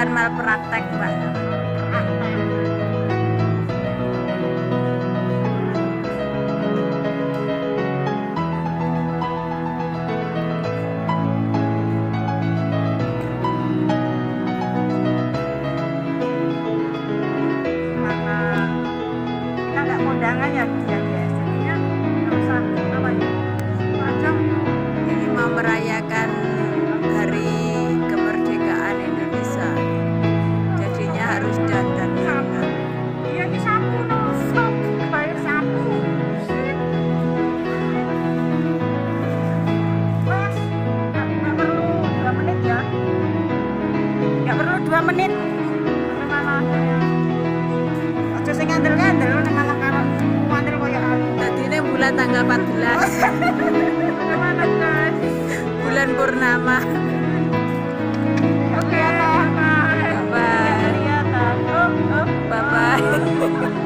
bukan malpraktek, Pak. Kondangan ya biasanya nggak usah apa ya macam Ini mau merayakan hari kemerdekaan Indonesia, jadinya harus dandan. iya di sapu sapu kayak sapu mas nggak perlu 2 menit ya, nggak perlu 2 menit malah aja sing ngandel-ngandel malah karo ngandel koyo anu. Tadi ini bulan tanggal 14 Bagaimana guys? bulan purnama. Oke, bye. Bye. Kelihatan. Bye bye.